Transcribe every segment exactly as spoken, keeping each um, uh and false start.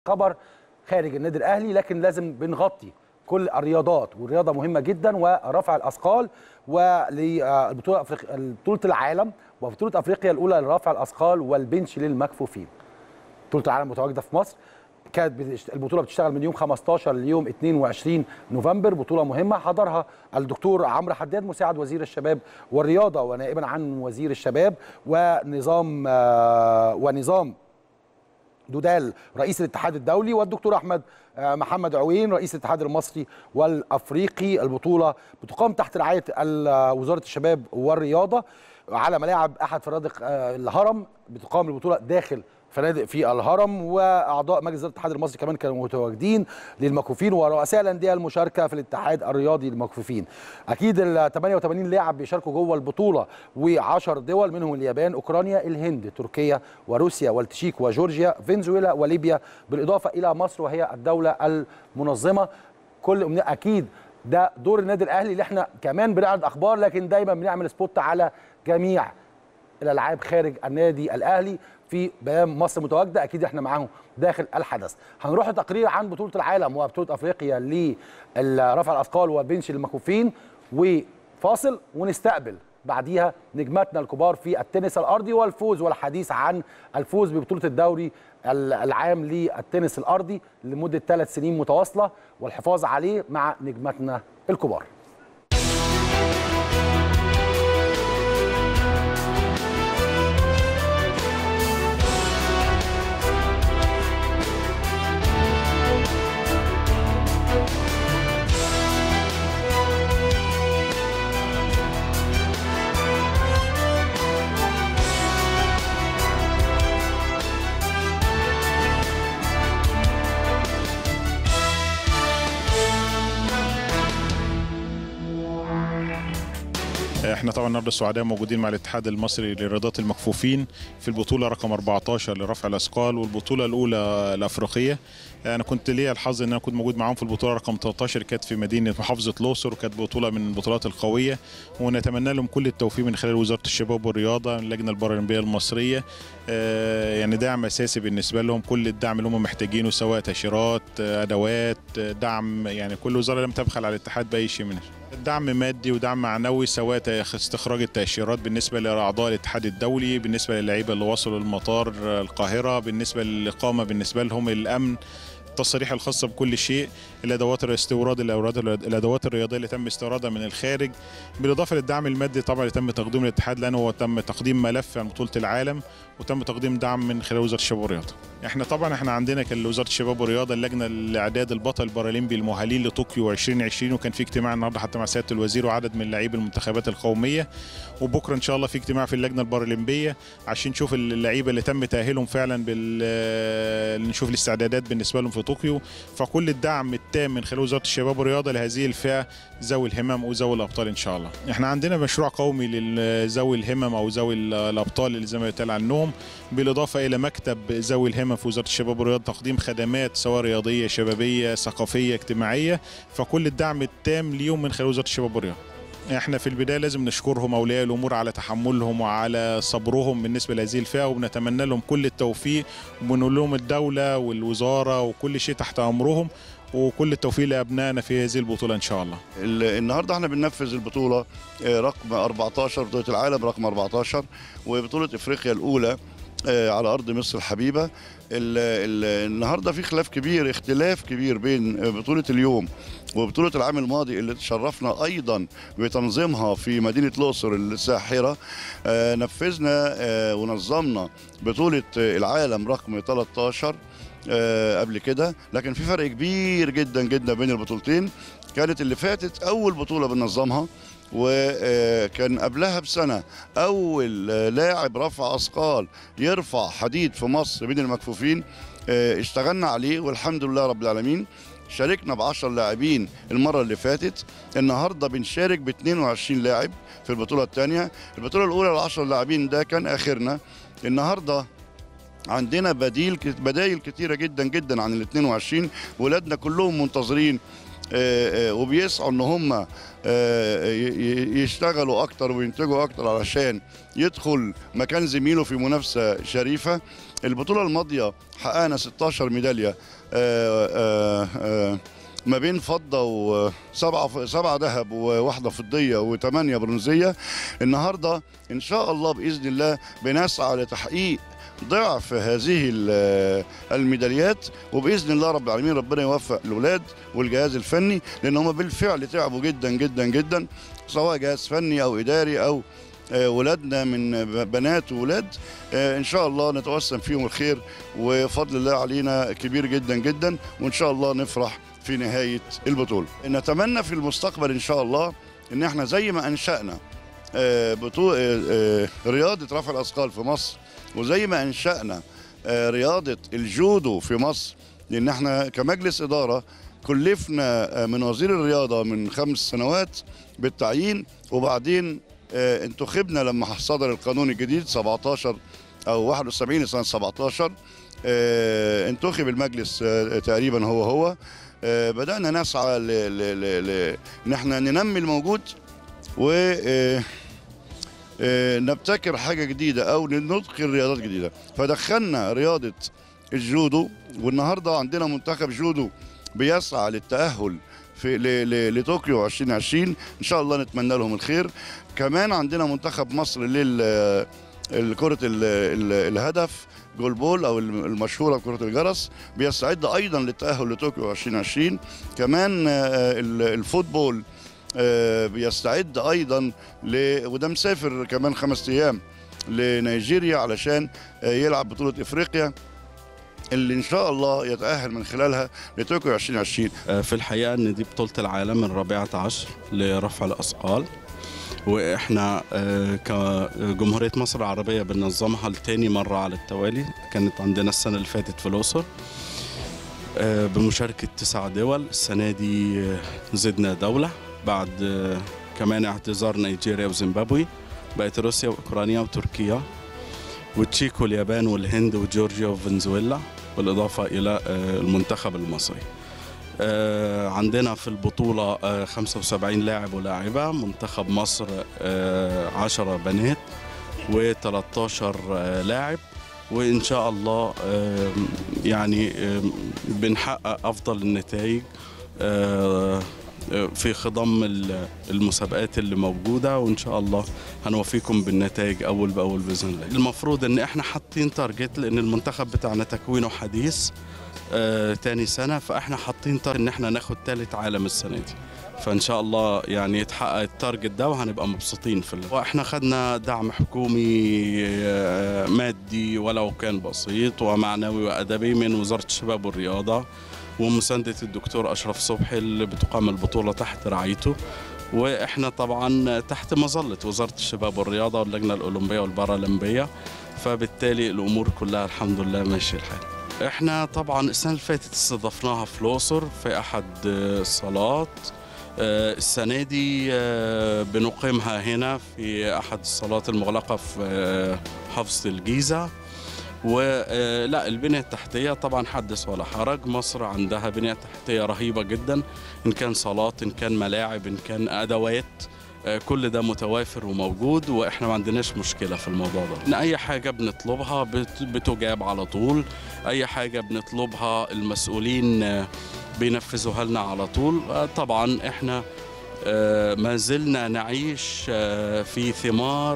خبر خارج النادي الاهلي، لكن لازم بنغطي كل الرياضات، والرياضه مهمه جدا، ورفع الاثقال وللبطوله بطوله العالم وبطوله افريقيا الاولى لرفع الاثقال والبنش للمكفوفين. بطوله العالم متواجده في مصر، كانت البطوله بتشتغل من يوم خمستاشر ليوم اتنين وعشرين نوفمبر، بطوله مهمه حضرها الدكتور عمرو حداد مساعد وزير الشباب والرياضه ونائبا عن وزير الشباب، ونظام ونظام دودال رئيس الاتحاد الدولي، والدكتور احمد محمد عوين رئيس الاتحاد المصري والافريقي. البطوله بتقام تحت رعايه وزاره الشباب والرياضه على ملاعب احد فنادق الهرم. بتقام البطوله داخل فنادق في الهرم، واعضاء مجلس اداره الاتحاد المصري كمان كانوا متواجدين للمكفوفين ورؤساء الانديه المشاركه في الاتحاد الرياضي للمكفوفين. اكيد ال تمنية وتمانين لاعب بيشاركوا جوه البطوله، وعشر دول منهم اليابان، اوكرانيا، الهند، تركيا وروسيا والتشيك وجورجيا، فنزويلا وليبيا، بالاضافه الى مصر وهي الدوله المنظمه. كل اكيد ده دور النادي الاهلي اللي احنا كمان بنعرض اخبار، لكن دايما بنعمل سبوت على جميع الالعاب خارج النادي الاهلي. في بيان مصر متواجده، اكيد احنا معاهم داخل الحدث. هنروح لتقرير عن بطوله العالم وبطوله افريقيا لرفع الاثقال والبنش للمكفوفين، وفاصل ونستقبل بعديها نجماتنا الكبار في التنس الارضي والفوز والحديث عن الفوز ببطوله الدوري العام للتنس الارضي لمده ثلاث سنين متواصله والحفاظ عليه مع نجماتنا الكبار. احنا طبعا النهارده السعداء موجودين مع الاتحاد المصري لرياضات المكفوفين في البطوله رقم أربعتاشر لرفع الاثقال والبطوله الاولى الافريقيه. انا كنت ليا الحظ ان انا كنت موجود معاهم في البطوله رقم تلتاشر، كانت في مدينه محافظه الاقصر، وكانت بطوله من البطولات القويه، ونتمنى لهم كل التوفيق من خلال وزاره الشباب والرياضه، اللجنه البارالمبيه المصريه. يعني دعم اساسي بالنسبه لهم، كل الدعم اللي هم محتاجينه سواء تاشيرات، ادوات، دعم، يعني كل وزاره لم تبخل على الاتحاد باي شيء منه. دعم مادي ودعم معنوي، سواء استخراج التأشيرات بالنسبة لأعضاء الاتحاد الدولي، بالنسبة للعيبة اللي وصلوا المطار القاهرة، بالنسبة للإقامة، بالنسبة لهم الأمن، التصاريح الخاصة بكل شيء، الأدوات الاستوراد الأدوات الرياضية اللي تم استيرادها من الخارج، بالإضافة للدعم المادي طبعا اللي تم تقديمه للاتحاد، لأنه هو تم تقديم ملف عن بطولة العالم وتم تقديم دعم من خلال وزارة الشباب والرياضة. احنا طبعا احنا عندنا كان وزارة الشباب والرياضة اللجنة لإعداد البطل البارالمبي المؤهلين لطوكيو ألفين وعشرين، وكان في اجتماع النهارده حتى مع سيادة الوزير وعدد من لاعبي المنتخبات القومية، وبكره ان شاء الله في اجتماع في اللجنة البارالمبية عشان نشوف اللعيبة اللي تم تأهيلهم فعلا بال نشوف الاستعدادات بالنسبة لهم في طوكيو. فكل الدعم التام من خلال وزارة الشباب والرياضة لهذه الفئة ذوي الهمم وذوي الابطال ان شاء الله. احنا عندنا مشروع قومي لذوي الهمم او ذوي الابطال اللي زي ما بيتقال عنهم، بالاضافه الى مكتب ذوي الهمم في وزاره الشباب والرياضه، تقديم خدمات سواء رياضيه، شبابيه، ثقافيه، اجتماعيه، فكل الدعم التام ليهم من خلال وزاره الشباب والرياضه. احنا في البدايه لازم نشكرهم اولياء الامور على تحملهم وعلى صبرهم بالنسبه لهذه الفئه، وبنتمنى لهم كل التوفيق، وبنقول لهم الدوله والوزاره وكل شيء تحت امرهم، وكل التوفيق لابنائنا في هذه البطوله ان شاء الله. النهارده احنا بننفذ البطوله رقم أربعتاشر، بطوله العالم رقم أربعتاشر، وبطوله افريقيا الاولى على ارض مصر الحبيبه. النهارده في خلاف كبير اختلاف كبير بين بطوله اليوم وبطوله العام الماضي اللي تشرفنا ايضا بتنظيمها في مدينه الاقصر الساحره. نفذنا ونظمنا بطوله العالم رقم تلتاشر قبل كده، لكن في فرق كبير جدا جدا بين البطولتين. كانت اللي فاتت اول بطوله بننظمها، وكان قبلها بسنه اول لاعب رفع اثقال يرفع حديد في مصر بين المكفوفين. اشتغلنا عليه والحمد لله رب العالمين. شاركنا ب عشرة لاعبين المره اللي فاتت، النهارده بنشارك ب اتنين وعشرين لاعب في البطوله الثانيه. البطوله الاولى ال عشرة لاعبين ده كان اخرنا. النهارده عندنا بديل بدايل كتيره جدا جدا عن ال اتنين وعشرين، ولادنا كلهم منتظرين وبيسعوا ان هم يشتغلوا اكتر وينتجوا اكتر علشان يدخل مكان زميله في منافسه شريفه. البطوله الماضيه حققنا ستاشر ميداليه ما بين فضه وسبعه سبعه ذهب وواحده فضيه وثمانيه برونزيه. النهارده ان شاء الله باذن الله بنسعى لتحقيق ضعف هذه الميداليات، وباذن الله رب العالمين ربنا يوفق الاولاد والجهاز الفني، لان هم بالفعل تعبوا جدا جدا جدا، سواء جهاز فني او اداري او ولادنا من بنات وولاد. ان شاء الله نتوسم فيهم الخير، وفضل الله علينا كبير جدا جدا، وان شاء الله نفرح في نهايه البطوله. نتمنى في المستقبل ان شاء الله ان احنا زي ما انشانا بطوله رياضه رفع الاثقال في مصر، وزي ما انشانا رياضه الجودو في مصر، لان احنا كمجلس اداره كلفنا من وزير الرياضه من خمس سنوات بالتعيين، وبعدين انتخبنا لما صدر القانون الجديد سبعتاشر او واحد وسبعين سنه سبعتاشر، انتخب المجلس تقريبا هو هو. بدانا نسعى ان احنا ننمي الموجود و نبتكر حاجه جديده او ندخل رياضات جديده، فدخلنا رياضه الجودو، والنهارده عندنا منتخب جودو بيسعى للتاهل في لطوكيو ألفين وعشرين، ان شاء الله نتمنى لهم الخير. كمان عندنا منتخب مصر للكره الهدف جول بول او المشهوره بكره الجرس، بيستعد ايضا للتاهل لطوكيو ألفين وعشرين. كمان الفوتبول بيستعد ايضا ل... وده مسافر كمان خمس ايام لنيجيريا علشان يلعب بطوله افريقيا اللي ان شاء الله يتاهل من خلالها لطوكيو ألفين وعشرين. في الحقيقه ان دي بطوله العالم الرابعه عشر لرفع الاثقال، واحنا كجمهوريه مصر العربيه بننظمها لتاني مره على التوالي. كانت عندنا السنه اللي فاتت في الاقصر بمشاركه تسع دول، السنه دي زدنا دوله بعد كمان اعتذار نيجيريا وزيمبابوي، بقت روسيا واوكرانيا وتركيا وتشيك واليابان والهند وجورجيا وفنزويلا، بالاضافه الى المنتخب المصري. عندنا في البطوله خمسة وسبعين لاعب ولاعبه، منتخب مصر عشرة بنات وتلتاشر لاعب، وان شاء الله يعني بنحقق افضل النتائج في خضم المسابقات اللي موجوده، وان شاء الله هنوفيكم بالنتائج اول باول باذن الله. المفروض ان احنا حاطين تارجت، لان المنتخب بتاعنا تكوينه حديث آه تاني سنه، فاحنا حاطين تارجت ان احنا ناخد ثالث عالم السنه دي، فان شاء الله يعني يتحقق التارجت ده وهنبقى مبسوطين في الله. واحنا خدنا دعم حكومي آه مادي ولو كان بسيط ومعنوي وادبي من وزاره الشباب والرياضه، ومساندة الدكتور أشرف صبحي اللي بتقام البطولة تحت رعايته، وإحنا طبعا تحت مظلة وزارة الشباب والرياضة واللجنة الأولمبية والبارالمبية، فبالتالي الأمور كلها الحمد لله ماشي الحال. إحنا طبعا السنة اللي فاتت استضفناها في الأقصر في أحد الصالات، السنة دي بنقيمها هنا في أحد الصالات المغلقة في محافظة الجيزة. ولا البنية التحتية طبعا حدث ولا حرج، مصر عندها بنية تحتية رهيبة جدا، إن كان صالات إن كان ملاعب إن كان أدوات، كل ده متوافر وموجود، وإحنا ما عندناش مشكلة في الموضوع ده. إن أي حاجة بنطلبها بتجاب على طول، أي حاجة بنطلبها المسؤولين بينفذوها لنا على طول. طبعا إحنا ما زلنا نعيش في ثمار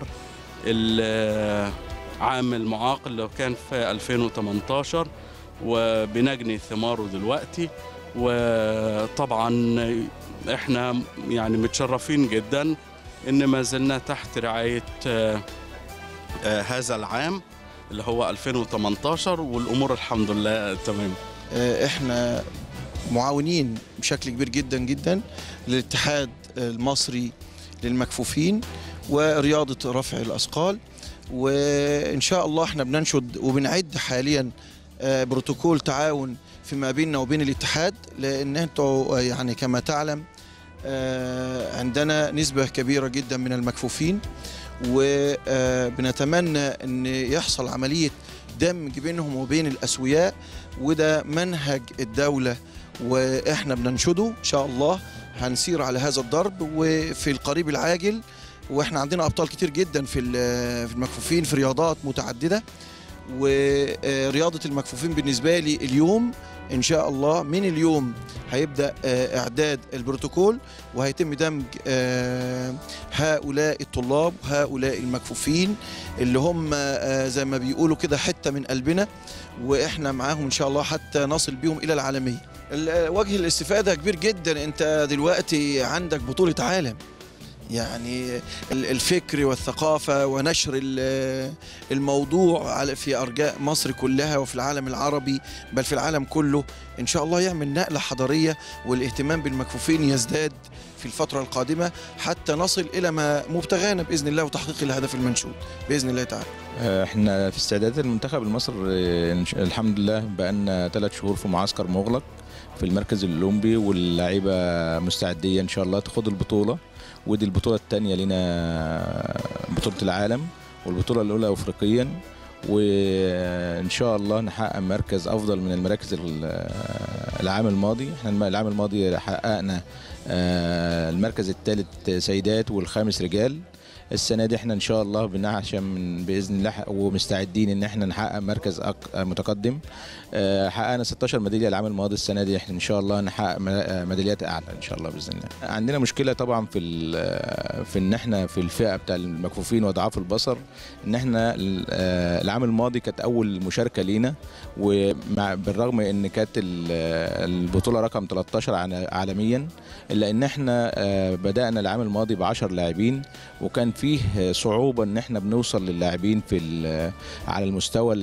عام المعاقل اللي كان في ألفين وثمانية عشر، وبنجني ثماره دلوقتي. وطبعا احنا يعني متشرفين جدا ان ما زلنا تحت رعايه آه آه هذا العام اللي هو ألفين وثمانية عشر، والامور الحمد لله تمام. احنا معاونين بشكل كبير جدا جدا للاتحاد المصري للمكفوفين ورياضه رفع الاثقال، وإن شاء الله احنا بننشد وبنعد حاليا بروتوكول تعاون فيما بيننا وبين الاتحاد، لأن انتوا يعني كما تعلم عندنا نسبة كبيرة جدا من المكفوفين، وبنتمنى أن يحصل عملية دمج بينهم وبين الأسوياء، وده منهج الدولة واحنا بننشده ان شاء الله هنسير على هذا الضرب وفي القريب العاجل. واحنا عندنا ابطال كتير جدا في في المكفوفين في رياضات متعدده، ورياضه المكفوفين بالنسبه لي اليوم ان شاء الله من اليوم هيبدا اعداد البروتوكول، وهيتم دمج هؤلاء الطلاب وهؤلاء المكفوفين اللي هم زي ما بيقولوا كده حته من قلبنا، واحنا معاهم ان شاء الله حتى نصل بيهم الى العالميه. وجه الاستفاده كبير جدا، انت دلوقتي عندك بطوله عالم، يعني الفكر والثقافة ونشر الموضوع في أرجاء مصر كلها وفي العالم العربي بل في العالم كله إن شاء الله يعمل نقلة حضارية، والاهتمام بالمكفوفين يزداد في الفترة القادمة حتى نصل إلى ما مبتغانا بإذن الله وتحقيق الهدف المنشود بإذن الله تعالى. احنا في استعدادات المنتخب المصري الحمد لله بقالنا ثلاث شهور في معسكر مغلق في المركز الأولمبي، واللاعيبة مستعدية إن شاء الله تاخد البطولة، ودي البطولة الثانية لنا بطولة العالم والبطولة الأولى أفريقيا، وإن شاء الله نحقق مركز أفضل من المراكز العام الماضي. احنا العام الماضي حققنا المركز الثالث سيدات والخامس رجال. السنه دي احنا ان شاء الله بنعشم باذن الله ومستعدين ان احنا نحقق مركز متقدم. حققنا ستاشر ميداليه العام الماضي، السنه دي احنا ان شاء الله نحقق ميداليات اعلى ان شاء الله باذن الله. عندنا مشكله طبعا في في ان احنا في الفئه بتاع المكفوفين وضعاف البصر، ان احنا العام الماضي كانت اول مشاركه لينا، وبالرغم ان كانت البطوله رقم تلتاشر عالميا، الا ان احنا بدانا العام الماضي ب عشرة لاعبين، وكان فيه صعوبه ان احنا بنوصل للاعبين في على المستوى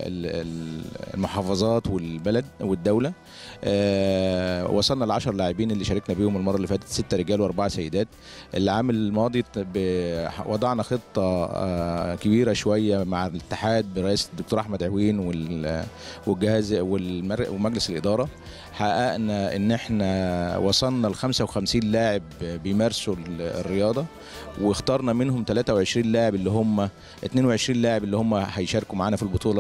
المحافظات والبلد والدوله. أه وصلنا ل عشرة لاعبين اللي شاركنا بيهم المره اللي فاتت، ستة رجال واربعه سيدات. العام الماضي وضعنا خطه أه كبيره شويه مع الاتحاد برئاسه الدكتور احمد عوين والجهاز ومجلس الاداره. حققنا ان احنا وصلنا ل خمسة وخمسين لاعب بيمارسوا الرياضه، واخترنا منهم ثلاثة وعشرين لاعب اللي هم اتنين وعشرين لاعب اللي هم هيشاركوا معانا في البطوله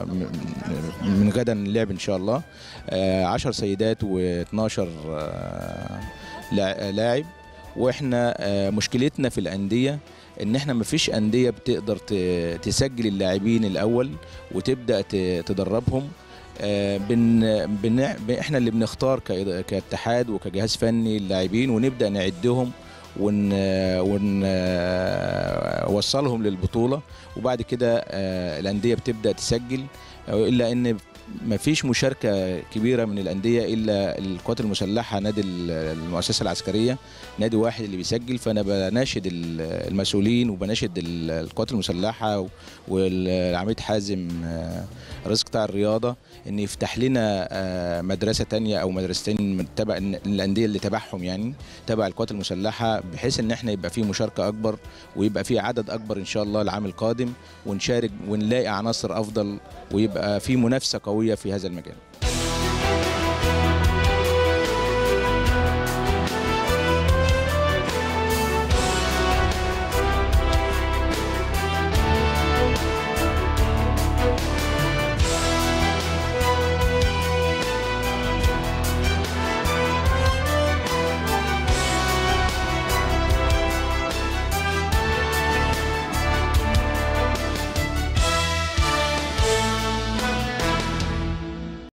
من غدا اللعب ان شاء الله. عشر سيدات واتناشر لاعب. واحنا مشكلتنا في الانديه ان احنا مفيش انديه بتقدر تسجل اللاعبين الاول وتبدا تدربهم. بن بن احنا اللي بنختار كاتحاد وكجهاز فني اللاعبين، ونبدا نعدهم ون ونوصلهم للبطوله، وبعد كده الانديه بتبدا تسجل. الا ان ما فيش مشاركه كبيره من الانديه الا القوات المسلحه، نادي المؤسسه العسكريه نادي واحد اللي بيسجل. فانا بناشد المسؤولين وبناشد القوات المسلحه والعميد حازم رئيس قطاع الرياضه ان يفتح لنا مدرسه ثانيه او مدرستين تبع الانديه اللي تبعهم، يعني تبع القوات المسلحه، بحيث ان احنا يبقى في مشاركه اكبر ويبقى في عدد اكبر ان شاء الله العام القادم، ونشارك ونلاقي عناصر افضل ويبقى في منافسه قويه في هذا المجال.